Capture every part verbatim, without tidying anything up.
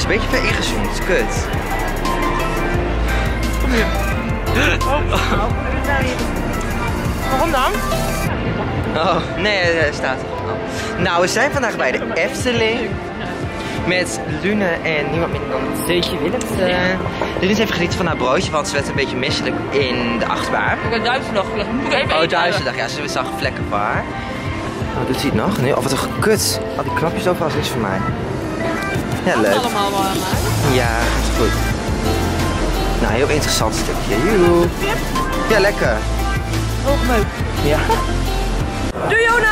een beetje ver ingezoomd. Kut. Kom hier. Oh, waarom dan? Oh, nee, hij staat er al. Nou, we zijn vandaag bij de Efteling. Met Lune en niemand minder dan Teetje Willemsen. Lune is even genieten van haar broodje, want ze werd een beetje misselijk in de achtbaan. Ik heb duizelig. Moet ik even Oh, duizelig. Ja, ze zag vlekken van haar. Oh, doet hij het nog? Nee, of wat een gekut. Al die knopjes overal is niks voor mij. Ja, leuk. allemaal wel aan mij. Ja, gaat goed. Nou, heel interessant stukje. Joe. Ja, lekker. Hoogmeuk. Ja. Doei Jona!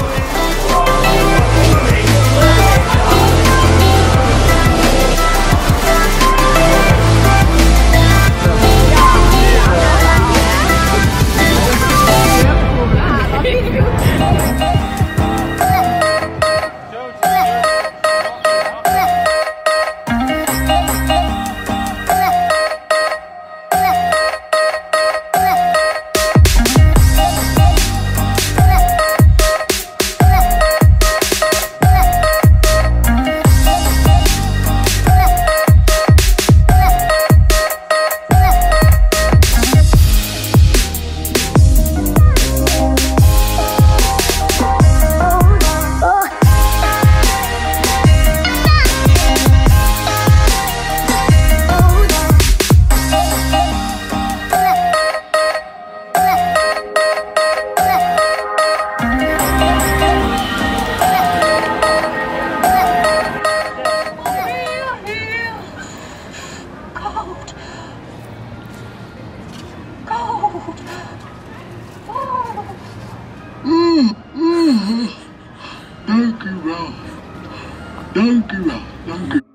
Mm, mm. Dank u wel. Dank u wel. Dank u.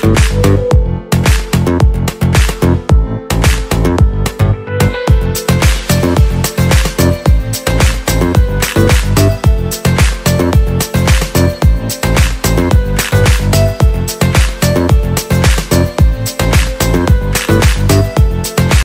you.